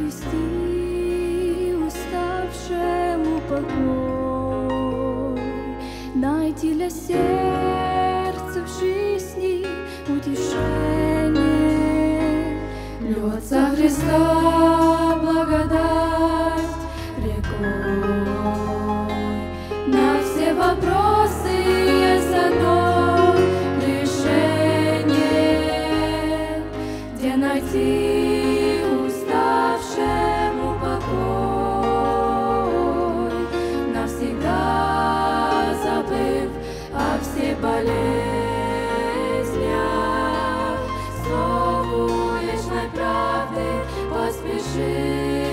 Христе, уставшему покой, найти для сердца в жизни утешение. Льется Христа благодать рекой, на все вопросы есть одно решение, где найти уставшему покой, навсегда забыв о всех болезнях, слову вечной правды поспеши.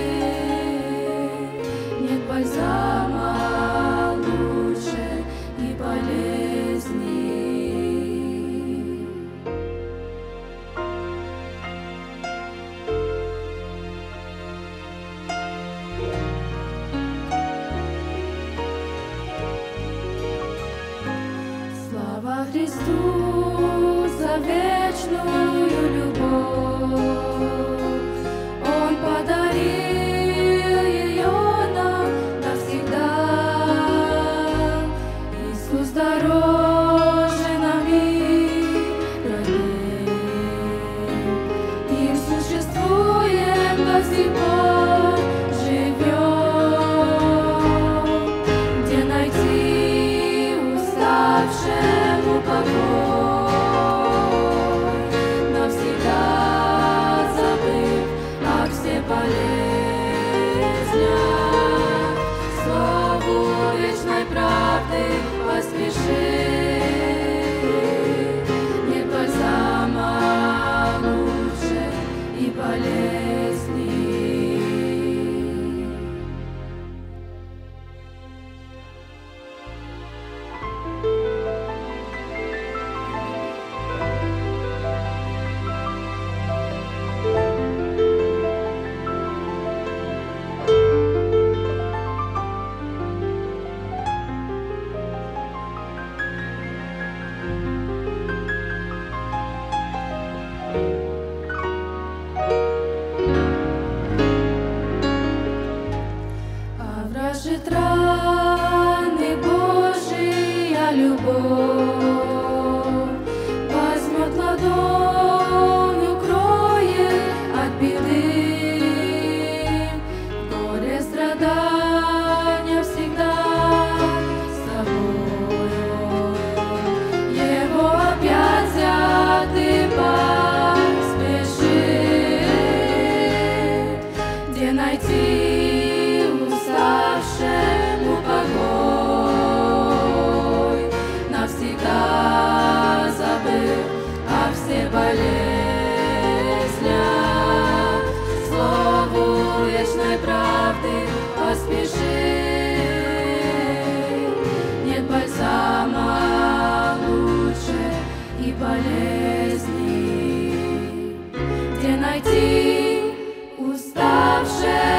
Нет бальзама лучше и полезней. Слава Христу за вечную любовь, Он подарил ее нам навсегда. Иисус дороже на мир родней, им существуем до сих пор живем, где найти уставшему покой, навсегда забыв о всех болезнях, слову вечной правды поспеши. Нет бальзама лучше и полезней. Вражит раны Божия любовь, возьмет ладонь, укроет от беды. Горе, страдания всегда с тобою, Его объятия ты поспеши, где найти уставшему покой, навсегда забыв о всех болезнях, слову вечной правды поспеши. Нет бальзама лучше и полезней, где найти уставшему